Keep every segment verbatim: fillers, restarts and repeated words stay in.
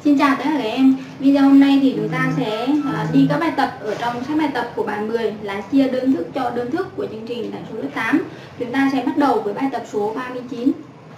Xin chào tất cả các em. Video hôm nay thì chúng ta sẽ đi các bài tập ở trong sách bài tập của bài mười là chia đơn thức cho đơn thức của chương trình đại số lớp tám. Chúng ta sẽ bắt đầu với bài tập số ba mươi chín.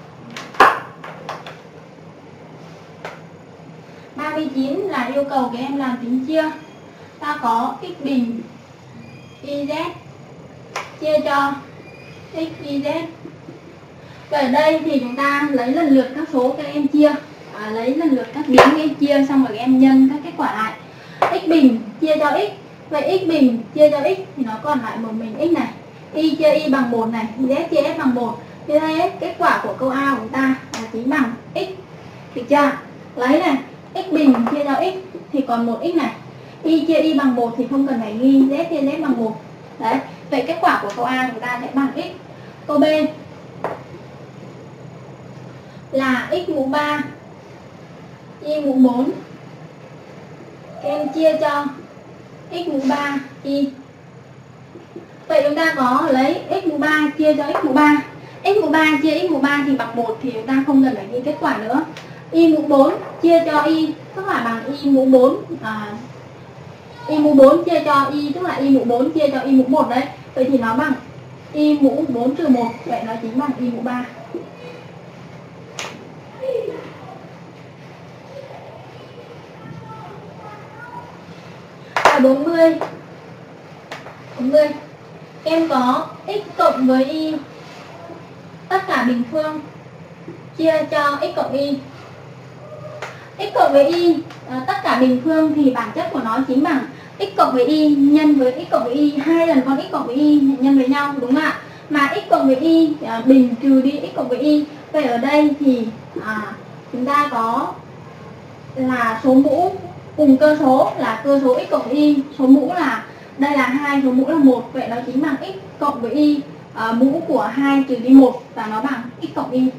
ba mươi chín là yêu cầu các em làm tính chia. Ta có x bình y z chia cho x y z. Và ở đây thì chúng ta lấy lần lượt các số các em chia. À, lấy lần lượt các biến các em chia xong rồi các em nhân các kết quả lại. X bình chia cho x, vậy x bình chia cho x thì nó còn lại một mình x này, y chia y bằng một này, z chia s bằng một. Như thế kết quả của câu A của chúng ta là chính bằng x. Được chưa? Lấy này, x bình chia cho x thì còn một x này, y chia y bằng một thì không cần phải ghi, z chia z bằng một. Đấy, vậy kết quả của câu A của chúng ta sẽ bằng x. Câu B là x mũ ba y mũ bốn. Các em chia cho x mũ ba y. Vậy chúng ta có lấy x mũ ba chia cho x mũ ba. X mũ ba chia x mũ ba thì bằng một thì chúng ta không cần phải ghi kết quả nữa. Y mũ bốn chia cho y tức là bằng y mũ bốn. À, y mũ bốn chia cho y tức là y mũ bốn chia cho y mũ một đấy. Vậy thì nó bằng y mũ bốn trừ một. Vậy nó chính bằng y mũ ba. bốn mươi. bốn mươi. Em có x cộng với y tất cả bình phương chia cho x cộng y. X cộng với y à, tất cả bình phương thì bản chất của nó chính bằng x cộng với y nhân với x cộng với y, hai lần con x cộng với y nhân với nhau, đúng không ạ? Mà x cộng với y à, bình trừ đi x cộng với y. Vậy ở đây thì à, chúng ta có là số mũ cùng cơ số là cơ số x cộng y, số mũ là đây là hai, số mũ là một, vậy nó chính bằng x cộng với y, à, mũ của hai trừ đi một và nó bằng x cộng y.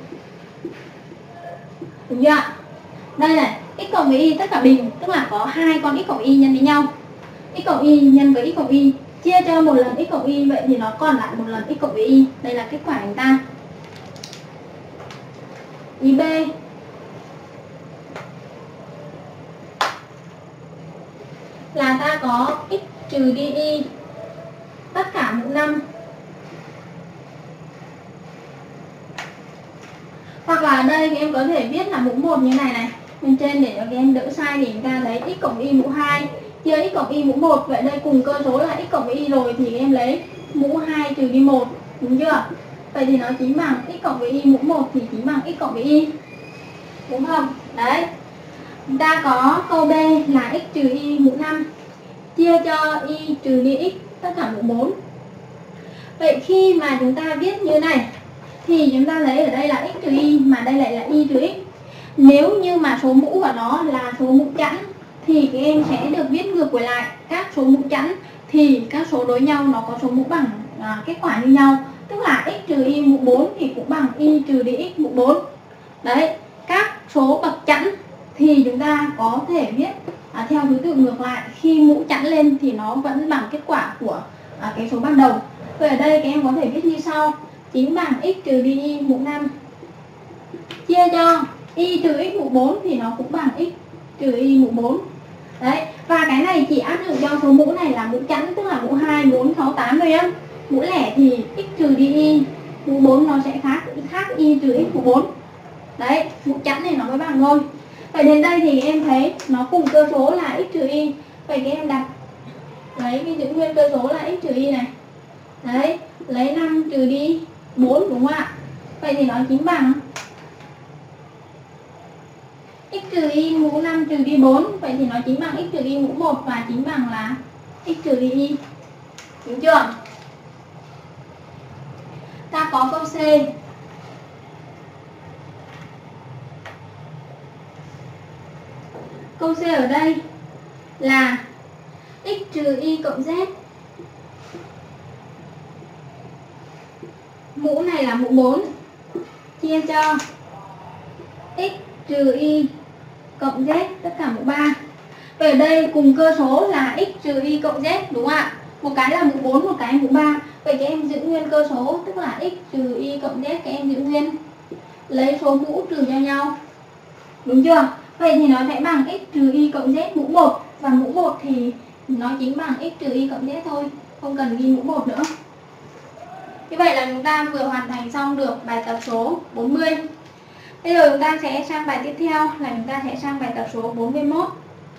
Đúng chưa ạ? Đây này, x cộng với y tất cả bình tức là có hai con x cộng y nhân với nhau. X cộng y nhân với x cộng y chia cho một lần x cộng y, vậy thì nó còn lại một lần x cộng với y. Đây là kết quả của chúng ta. Ý B là ta có x trừ đi y tất cả mũ năm. Hoặc là ở đây các em có thể viết là mũ một như này này, bên trên để cho các em đỡ sai thì chúng ta lấy x cộng y mũ hai chia x cộng y mũ một. Vậy đây cùng cơ số là x cộng với y rồi thì các em lấy mũ hai trừ đi một, đúng chưa? Vậy thì nó chính bằng x cộng với y mũ một thì chính bằng x cộng với y. Đúng không? Đấy. Chúng ta có câu B là x trừ y mũ năm chia cho y trừ đi x tất cả mũ bốn. Vậy khi mà chúng ta viết như này thì chúng ta lấy ở đây là x trừ y mà đây lại là y trừ x. Nếu như mà số mũ của nó là số mũ chẵn thì các em sẽ được viết ngược lại lại các số mũ chẵn thì các số đối nhau nó có số mũ bằng à, kết quả như nhau, tức là x trừ y mũ bốn thì cũng bằng y trừ đi x mũ bốn. Đấy, các số bậc chẵn thì chúng ta có thể viết à, theo thứ tự ngược lại, khi mũ chẵn lên thì nó vẫn bằng kết quả của à, cái số ban đầu. Vậy ở đây các em có thể viết như sau, chính bằng x trừ đi y mũ năm chia cho y trừ x mũ bốn thì nó cũng bằng x trừ y mũ bốn. Đấy, và cái này chỉ áp dụng cho số mũ này là mũ chẵn tức là mũ hai, bốn, sáu, tám thôi á. Mũ lẻ thì x trừ đi y mũ bốn nó sẽ khác khác y trừ x mũ bốn. Đấy, mũ chẵn này nó mới bằng thôi. Vậy đến đây thì em thấy nó cùng cơ số là x trừ y. Vậy các em đặt lấy cái giữ nguyên cơ số là x trừ y này. Đấy, lấy năm trừ đi bốn, đúng không ạ? Vậy thì nó chính bằng x trừ y mũ năm trừ đi bốn. Vậy thì nó chính bằng x trừ y mũ một và chính bằng là x trừ đi y. Đúng chưa? Ta có câu C. Câu C ở đây là x trừ y cộng z. Mũ này là mũ bốn chia cho x trừ y cộng z tất cả mũ ba. Vậy ở đây cùng cơ số là x trừ y cộng z, đúng không ạ? Một cái là mũ bốn, một cái mũ ba. Vậy các em giữ nguyên cơ số tức là x trừ y cộng z, các em giữ nguyên lấy số mũ trừ cho nhau. Đúng chưa? Vậy thì nó sẽ bằng x trừ y cộng z mũ một. Và mũ một thì nó chính bằng x trừ y cộng z thôi, không cần ghi mũ một nữa. Như vậy là chúng ta vừa hoàn thành xong được bài tập số bốn mươi. Bây giờ chúng ta sẽ sang bài tiếp theo là chúng ta sẽ sang bài tập số bốn mươi mốt.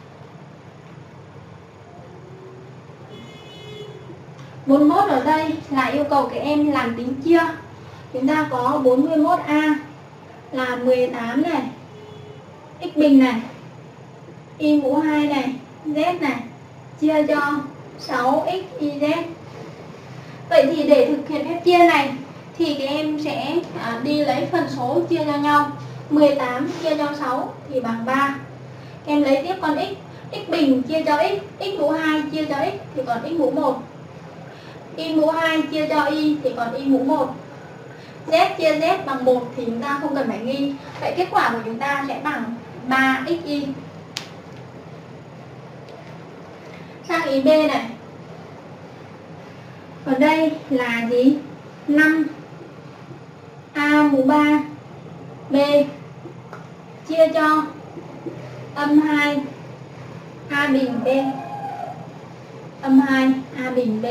bốn mươi mốt ở đây là yêu cầu các em làm tính chia. Chúng ta có bốn mươi mốt a là mười tám này, x bình này, y mũ hai này, z này, chia cho sáu x y z. Vậy thì để thực hiện phép chia này thì các em sẽ à, đi lấy phần số chia cho nhau. Mười tám chia cho sáu thì bằng ba. Các em lấy tiếp con x, x bình chia cho x, x mũ hai chia cho x thì còn x mũ một. Y mũ hai chia cho y thì còn y mũ một. Z chia z bằng một thì chúng ta không cần phải ghi. Vậy kết quả của chúng ta sẽ bằng ba x y. Sang ý B này. Ở đây là gì? năm a mũ ba b chia cho âm hai a bình b. Âm hai a bình b.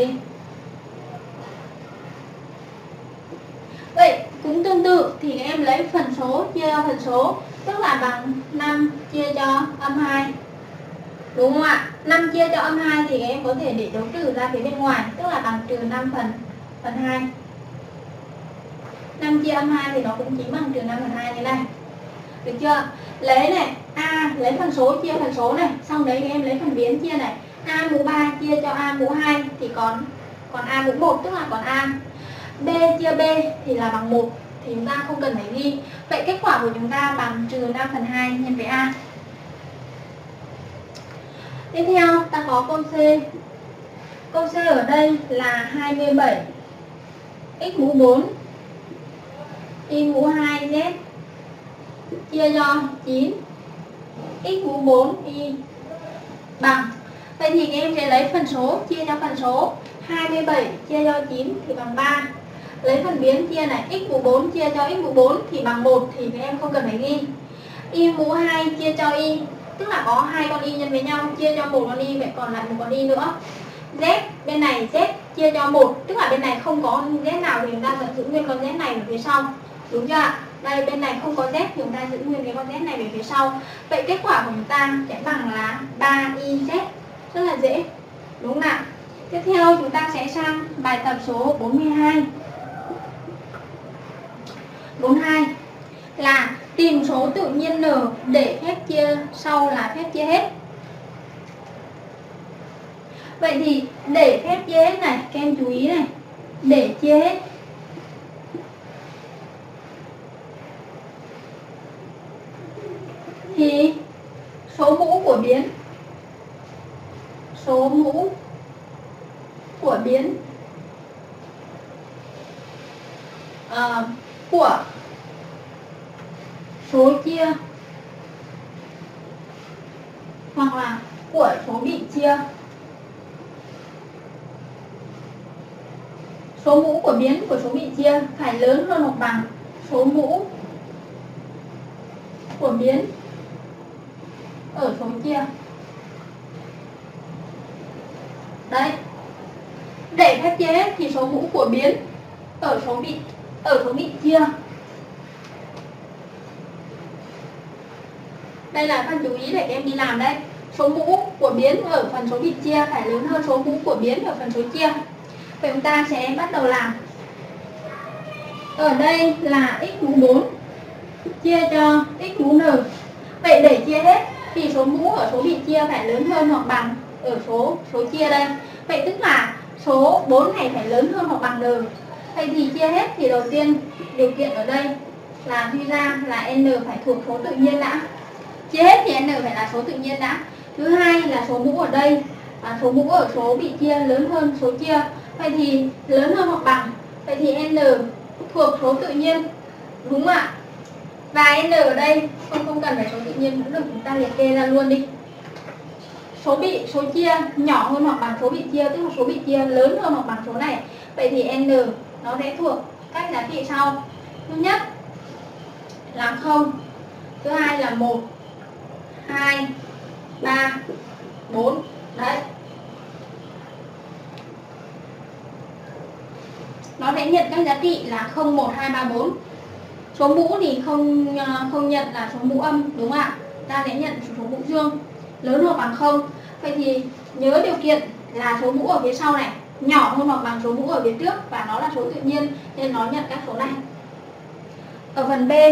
Vậy cũng tương tự thì các em lấy phần số chia cho phần số, tức là bằng năm chia cho âm hai. Đúng không ạ? năm chia cho âm hai thì các em có thể để dấu trừ ra phía bên ngoài, tức là bằng trừ năm phần phần hai. năm chia âm hai thì nó cũng chính bằng trừ năm phần hai như này. Được chưa? Lấy này, a lấy phần số chia phần số này, xong đấy các em lấy phần biến chia này. A mũ ba chia cho a mũ hai thì còn còn a mũ một, tức là còn a. B chia b thì là bằng một thì chúng ta không cần phải ghi. Vậy kết quả của chúng ta bằng trừ năm phần hai nhân với a. Tiếp theo ta có câu C. Câu C ở đây là hai mươi bảy x mũ bốn y mũ hai z chia cho chín x mũ bốn y bằng. Vậy thì các em sẽ lấy phần số chia cho phần số. Hai mươi bảy chia cho chín thì bằng ba. Lấy phần biến chia này, x mũ bốn chia cho x mũ bốn thì bằng một thì các em không cần phải ghi. Y mũ hai chia cho y, tức là có hai con y nhân với nhau, chia cho một con y, vậy còn lại một con y nữa. Z bên này z chia cho một, tức là bên này không có z nào thì chúng ta vẫn giữ nguyên con z này ở phía sau. Đúng chưa ạ? Đây bên này không có z thì chúng ta giữ nguyên cái con z này về phía sau. Vậy kết quả của chúng ta sẽ bằng là ba y z. Rất là dễ. Đúng không ạ? Tiếp theo chúng ta sẽ sang bài tập số bốn mươi hai. bốn mươi hai là tìm số tự nhiên n để phép chia sau là phép chia hết. Vậy thì để phép chia hết này, các em chú ý này, để chia hết thì số mũ của biến số mũ của biến à, của số chia hoặc là của số bị chia, số mũ của biến của số bị chia phải lớn hơn hoặc bằng số mũ của biến ở số chia. Đấy, để phép chia hết thì số mũ của biến ở số bị ở số bị chia. Đây là phần chú ý để các em đi làm đây. Số mũ của biến ở phần số bị chia phải lớn hơn số mũ của biến ở phần số chia. Vậy chúng ta sẽ bắt đầu làm. Ở đây là x mũ bốn chia cho x mũ n. Vậy để chia hết thì số mũ ở số bị chia phải lớn hơn hoặc bằng ở số số chia đây. Vậy tức là số bốn này phải lớn hơn hoặc bằng n. Vậy thì chia hết thì đầu tiên điều kiện ở đây là suy ra là n phải thuộc số tự nhiên đã. Chia hết thì n phải là số tự nhiên đã. Thứ hai là số mũ ở đây, à, số mũ ở số bị chia lớn hơn số chia. Vậy thì lớn hơn hoặc bằng. Vậy thì n thuộc số tự nhiên. Đúng không ạ? Và n ở đây không không cần phải số tự nhiên cũng được, chúng ta liệt kê ra luôn đi. Số bị số chia nhỏ hơn hoặc bằng số bị chia, tức là số bị chia lớn hơn hoặc bằng số này. Vậy thì n nó sẽ thuộc các giá trị sau. Thứ nhất là không, thứ hai là một, hai, ba, bốn. Đấy. Nó sẽ nhận các giá trị là không, một, hai, ba, bốn. Số mũ thì không không nhận là số mũ âm, đúng không ạ? Ta sẽ nhận số mũ dương lớn hoặc bằng không. Vậy thì nhớ điều kiện là số mũ ở phía sau này nhỏ hơn hoặc bằng số mũ ở phía trước và nó là số tự nhiên nên nó nhận các số này. Ở phần B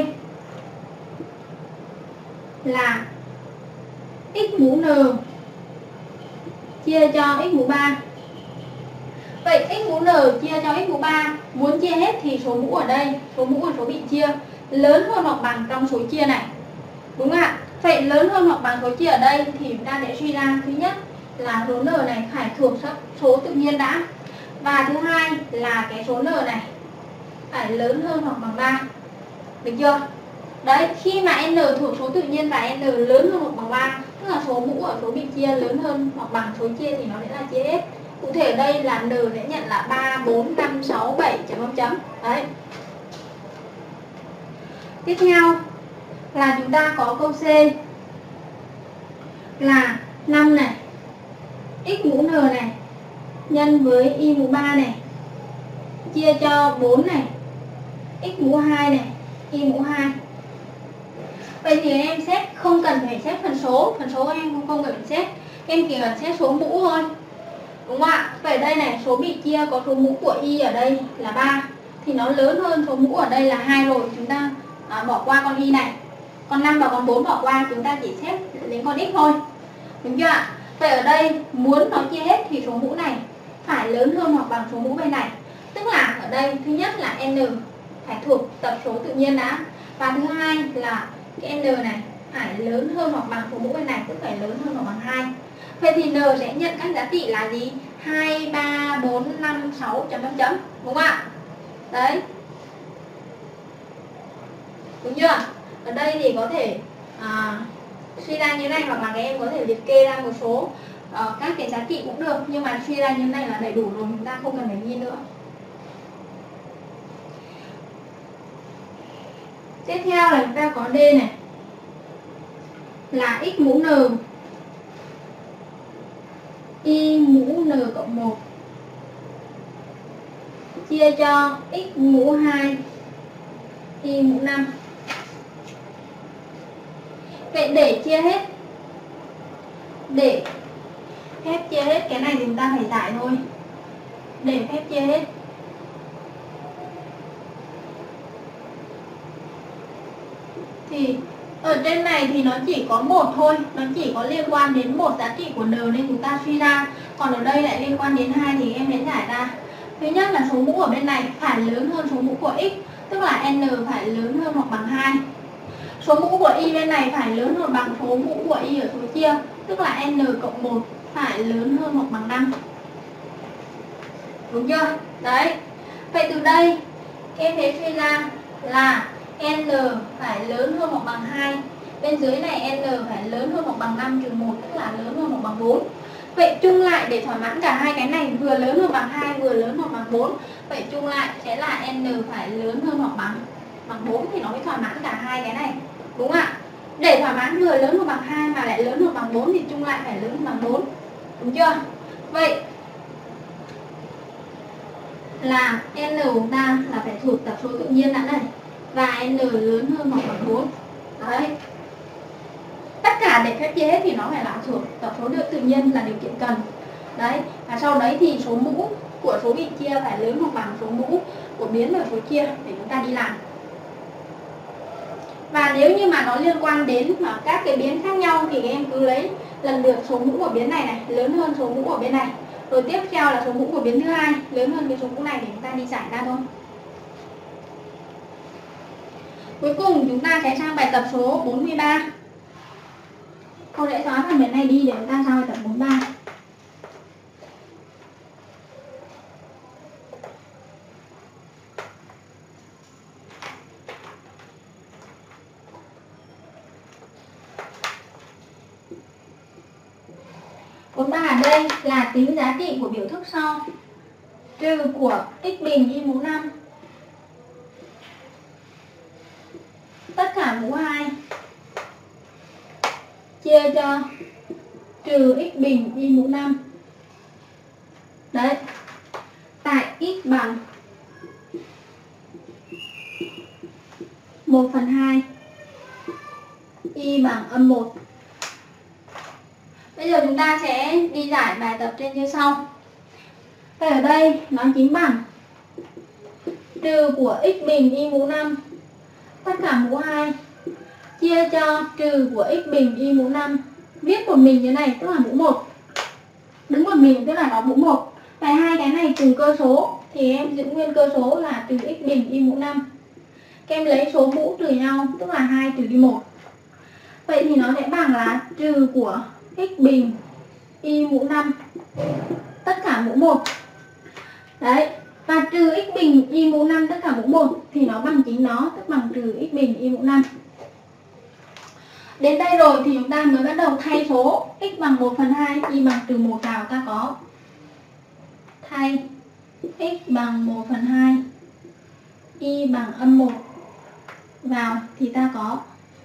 là x mũ n chia cho x mũ ba. Vậy x mũ n chia cho x mũ ba, muốn chia hết thì số mũ ở đây, số mũ là số bị chia, lớn hơn hoặc bằng trong số chia này. Đúng không ạ? Vậy lớn hơn hoặc bằng số chia ở đây thì chúng ta sẽ suy ra thứ nhất là số n này phải thuộc số tự nhiên đã. Và thứ hai là cái số n này phải lớn hơn hoặc bằng ba. Được chưa? Đấy, khi mà n thuộc số tự nhiên và n lớn hơn hoặc bằng ba, tức là số mũ ở số bị chia lớn hơn hoặc bằng số chia thì nó sẽ là chia hết. Cụ thể ở đây là n sẽ nhận là ba, bốn, năm, sáu, bảy chấm chấm chấm. Đấy. Tiếp theo là chúng ta có câu C là năm này, x mũ n này nhân với y mũ ba này chia cho bốn này, x mũ hai này, y mũ hai. Vậy thì em xét không cần phải xét phần số, phần số em không, không cần phải xét, em chỉ cần xét số mũ thôi. Đúng không ạ? Vậy đây này, số bị chia có số mũ của y ở đây là ba thì nó lớn hơn số mũ ở đây là hai rồi, chúng ta à, bỏ qua con y này. Con năm và con bốn bỏ qua, chúng ta chỉ xét đến con x thôi. Đúng chưa ạ? Vậy ở đây muốn nó chia hết thì số mũ này phải lớn hơn hoặc bằng số mũ bên này. Tức là ở đây thứ nhất là n phải thuộc tập số tự nhiên đã. Và thứ hai là cái n này phải lớn hơn hoặc bằng số mũ bên này, tức phải lớn hơn hoặc bằng hai. Vậy thì n sẽ nhận các giá trị là gì? hai, ba, bốn, năm, sáu chấm chấm chấm. Đúng không ạ? Đấy. Đúng chưa? Ở đây thì có thể à, suy ra như này hoặc là các em có thể liệt kê ra một số uh, các cái giá trị cũng được, nhưng mà suy ra như này là đầy đủ rồi, chúng ta không cần phải ghi nữa. Tiếp theo là chúng ta có D này là x mũ n y mũ n cộng một chia cho x mũ hai y mũ năm. Vậy để chia hết, để phép chia hết cái này thì chúng ta phải giải thôi. Để phép chia hết thì ở trên này thì nó chỉ có một thôi, nó chỉ có liên quan đến một giá trị của n nên chúng ta suy ra. Còn ở đây lại liên quan đến hai thì em sẽ giải ra. Thứ nhất là số mũ ở bên này phải lớn hơn số mũ của x, tức là n phải lớn hơn hoặc bằng hai. Số mũ của y bên này phải lớn hơn bằng số mũ của y ở số chia, tức là n cộng một phải lớn hơn hoặc bằng năm. Đúng chưa? Đấy. Vậy từ đây em thấy suy ra là n phải lớn hơn hoặc bằng hai. Bên dưới này n phải lớn hơn hoặc bằng năm trừ một, tức là lớn hơn hoặc bằng bốn. Vậy chung lại để thỏa mãn cả hai cái này vừa lớn hơn bằng hai vừa lớn hơn bằng bốn. Vậy chung lại sẽ là n phải lớn hơn hoặc bằng bằng bốn thì nó mới thỏa mãn cả hai cái này. Đúng ạ? Để thỏa mãn vừa lớn hơn bằng hai mà lại lớn hơn bằng bốn thì chung lại phải lớn hơn bằng bốn. Đúng chưa? Vậy là n của chúng ta là phải thuộc tập số tự nhiên đã này. Và n lớn hơn hoặc bằng bốn. Đấy. Tất cả để phép chia hết thì nó phải là thuộc tập số tự nhiên là điều kiện cần. Đấy. Và sau đấy thì số mũ của số bị chia phải lớn hoặc bằng số mũ của biến ở số chia để chúng ta đi làm. Và nếu như mà nó liên quan đến mà các cái biến khác nhau thì các em cứ lấy lần lượt số mũ của biến này này lớn hơn số mũ của bên này. Rồi tiếp theo là số mũ của biến thứ hai lớn hơn cái số mũ này để chúng ta đi giải ra thôi. Cuối cùng chúng ta sẽ sang bài tập số bốn mươi ba. Cô sẽ xóa phần biến này đi để chúng ta sang bài tập bốn mươi ba. bốn mươi ba ở đây là tính giá trị của biểu thức sau. Trừ của x bình y mũ năm. Tất cả mũ hai chia cho trừ x bình y mũ năm. Đấy, tại x bằng một phần hai, y bằng âm một. Bây giờ chúng ta sẽ đi giải bài tập trên như sau. Vậy ở đây nó chính bằng trừ của x bình y mũ năm tất cả mũ hai chia cho trừ của x bình y mũ năm. Viết một mình như này tức là mũ một. Đứng một mình tức là nó mũ một. Vậy hai cái này cùng cơ số thì em giữ nguyên cơ số là trừ x bình y mũ năm. Các em lấy số mũ trừ nhau tức là hai trừ đi một. Vậy thì nó sẽ bằng là trừ của x bình y mũ năm tất cả mũ một. Đấy, và trừ x bình y mũ năm tất cả mũ một thì nó bằng chính nó, tức bằng trừ x bình y mũ năm. Đến đây rồi thì chúng ta mới bắt đầu thay số x bằng một phần hai, y bằng trừ một vào. Ta có thay x bằng một phần hai, y bằng âm một vào thì ta có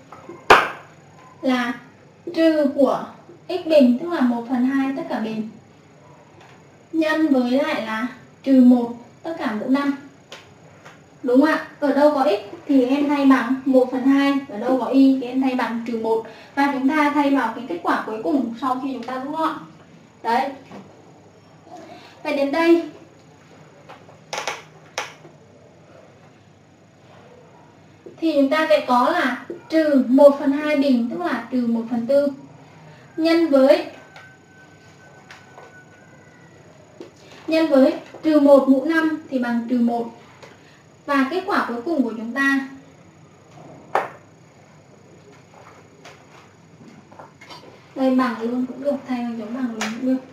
là trừ của x bình tức là một phần hai tất cả bình nhân với lại là trừ một tất cả mũ năm. Đúng không ạ? Ở đâu có x thì em thay bằng một phần hai, ở đâu có y thì em thay bằng trừ một. Và chúng ta thay vào cái kết quả cuối cùng sau khi chúng ta rút gọn. Đấy. Vậy đến đây thì chúng ta sẽ có là trừ một phần hai bình tức là trừ một phần tư nhân với nhân với trừ một mũ năm thì bằng trừ một. Và kết quả cuối cùng của chúng ta đây bằng luôn cũng được, thay bằng dấu bằng luôn cũng được.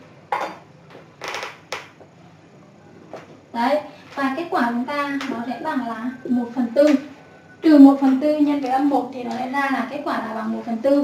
Đấy, và kết quả chúng ta nó sẽ bằng là một phần tư. Trừ một phần tư nhân với âm một thì nó sẽ ra là kết quả là bằng một phần tư.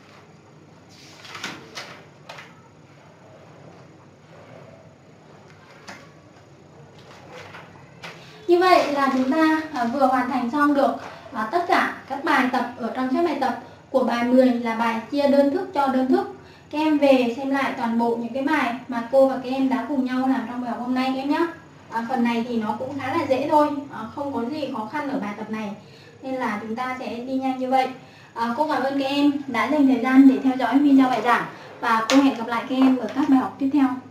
Như vậy là chúng ta à, vừa hoàn thành xong được à, tất cả các bài tập ở trong set bài tập của bài mười là bài chia đơn thức cho đơn thức. Các em về xem lại toàn bộ những cái bài mà cô và các em đã cùng nhau làm trong bài học hôm nay các em nhé. À, phần này thì nó cũng khá là dễ thôi, à, không có gì khó khăn ở bài tập này, nên là chúng ta sẽ đi nhanh như vậy. À, cô cảm ơn các em đã dành thời gian để theo dõi video bài giảng và cô hẹn gặp lại các em ở các bài học tiếp theo.